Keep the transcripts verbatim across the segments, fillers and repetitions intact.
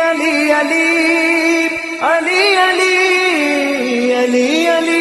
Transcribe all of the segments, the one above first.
علی علی علی علی علی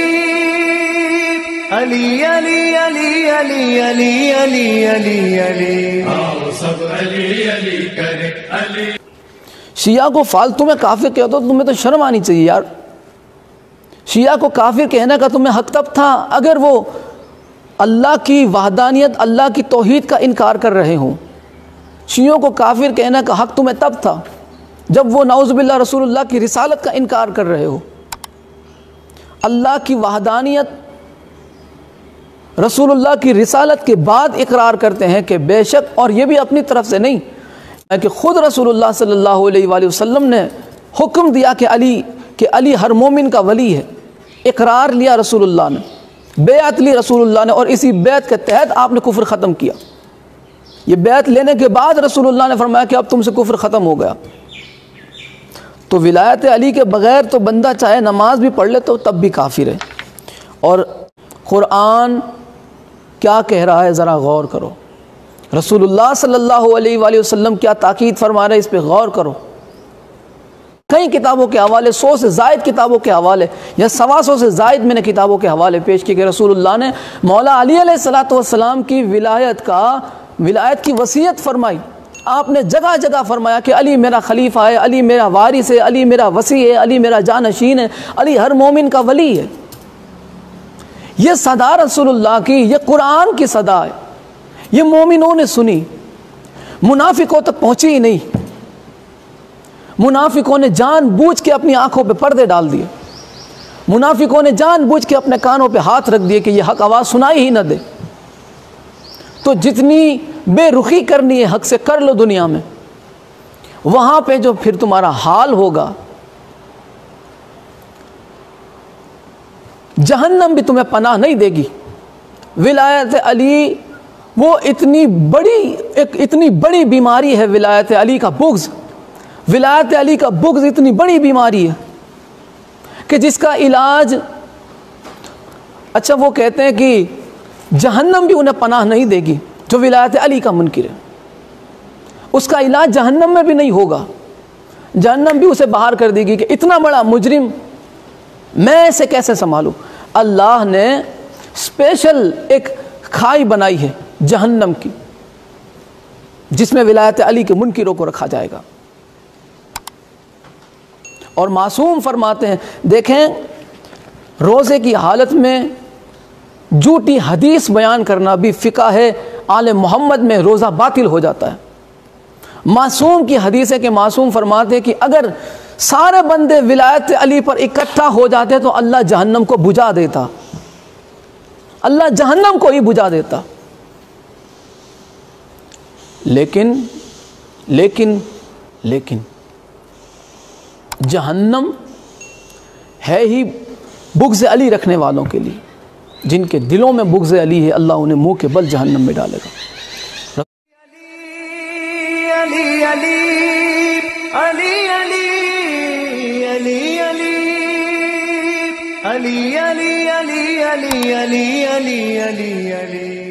علی علی علی علی علی علی علی علی آؤ سب علی علی کریں علی. شیعہ کو فالتو میں کافر کہتے ہو تو تمہیں تو شرم آنی چاہیے یار. شیعہ کو کافر کہنے کا تمہیں حق تب تھا اگر وہ اللہ کی وحدانیت، اللہ کی توحید کا انکار کر رہے ہوں. شیعوں کو کافر کہنے کا حق تمہیں تب تھا جب وہ نعوذ باللہ رسول اللہ کی رسالت کا انکار کر رہے ہو. اللہ کی وحدانیت، رسول اللہ کی رسالت کے بعد اقرار کرتے ہیں کہ بے شک، اور یہ بھی اپنی طرف سے نہیں کہ خود رسول اللہ صلی اللہ علیہ وآلہ وسلم نے حکم دیا کہ علی کہ علی ہر مومن کا ولی ہے. اقرار لیا رسول اللہ نے، بیعت لی رسول اللہ نے، اور اسی بیعت کے تحت آپ نے کفر ختم کیا. یہ بیعت لینے کے بعد رسول اللہ نے فرمایا کہ اب تم سے کفر ختم ہو گیا. تو ولایت علی کے بغیر تو بندہ چاہے نماز بھی پڑھ لے تو تب بھی کافر ہے. اور قرآن کیا کہہ رہا ہے ذرا غور کرو. رسول اللہ صلی اللہ علیہ وآلہ وسلم کیا تاکید فرما رہے ہیں، اس پہ غور کرو. کئی کتابوں کے حوالے، سو سے زائد کتابوں کے حوالے یا سوا سو سے زائد میں نے کتابوں کے حوالے پیش کیے کہ رسول اللہ نے مولا علی علیہ الصلوۃ والسلام کی ولایت کا ولایت کی وصیت فرمائی. آپ نے جگہ جگہ فرمایا کہ علی میرا خلیفہ ہے، علی میرا وارث ہے، علی میرا وصی ہے، علی میرا جانشین ہے، علی ہر مومن کا ولی ہے. یہ صدا رسول اللہ کی، یہ قرآن کی صدا ہے. یہ مومنوں نے سنی، منافقوں تک پہنچی ہی نہیں. منافقوں نے جان بوجھ کے اپنی آنکھوں پہ پردے ڈال دیے. منافقوں نے جان بوجھ کے اپنے کانوں پہ ہاتھ رکھ دیے کہ یہ حق آواز سنائی ہی نہ دے. تو جتنی بے رخی کرنی ہے حق سے کر لو دنیا میں، وہاں پہ جو پھر تمہارا حال ہوگا، جہنم بھی تمہیں پناہ نہیں دے گی. ولایت علی وہ اتنی بڑی ایک اتنی بڑی بیماری ہے. ولایت علی کا بغض، ولایت علی کا بغض اتنی بڑی بیماری ہے کہ جس کا علاج، اچھا وہ کہتے ہیں کہ جہنم بھی انہیں پناہ نہیں دے گی جو ولایت علی کا منکر ہے. اس کا علاج جہنم میں بھی نہیں ہوگا، جہنم بھی اسے باہر کر دے گی کہ اتنا بڑا مجرم میں اسے کیسے سنبھالوں. اللہ نے اسپیشل ایک کھائی بنائی ہے جہنم کی جس میں ولایت علی کے منکروں کو رکھا جائے گا. اور معصوم فرماتے ہیں، دیکھیں روزے کی حالت میں جھوٹی حدیث بیان کرنا بھی فقہ ہے آل محمد میں روزہ باطل ہو جاتا ہے. معصوم کی حدیث ہے کہ معصوم فرماتے ہیں کہ اگر سارے بندے ولایت علی پر اکٹھا ہو جاتے تو اللہ جہنم کو بجھا دیتا، اللہ جہنم کو ہی بجھا دیتا. لیکن لیکن لیکن جہنم ہے ہی بغض علی رکھنے والوں کے لیے. جن کے دلوں میں بغض علی ہے اللہ انہیں منہ کے بل جہنم میں ڈالے گا. علی علی علی علی علی علی علی علی علی علی علی علی علی علی